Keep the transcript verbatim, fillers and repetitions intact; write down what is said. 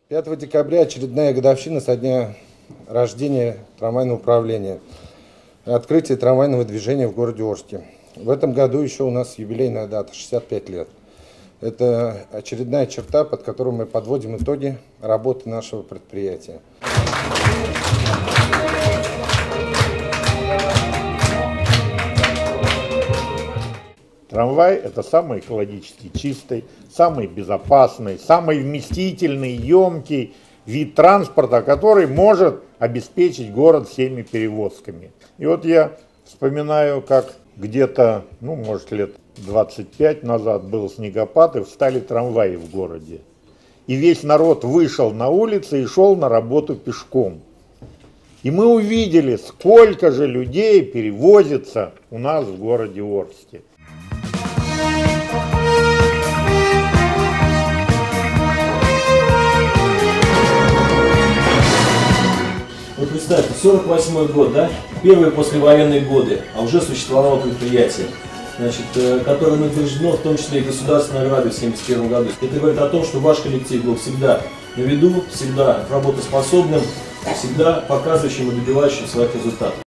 пятого декабря очередная годовщина со дня рождения трамвайного управления. Открытие трамвайного движения в городе Орске. В этом году еще у нас юбилейная дата, шестьдесят пять лет. Это очередная черта, под которой мы подводим итоги работы нашего предприятия. Трамвай – это самый экологически чистый, самый безопасный, самый вместительный, емкий вид транспорта, который может обеспечить город всеми перевозками. И вот я вспоминаю, как где-то, ну, может, лет двадцать пять назад был снегопад, и встали трамваи в городе. И весь народ вышел на улицы и шел на работу пешком. И мы увидели, сколько же людей перевозится у нас в городе Орске. Вот представьте, сорок восьмой год, да? Первые послевоенные годы, а уже существовало предприятие, значит, которое награждено в том числе и государственной наградой в семьдесят первом году. Это говорит о том, что ваш коллектив был всегда на виду, всегда работоспособным, всегда показывающим и добивающим своих результатов.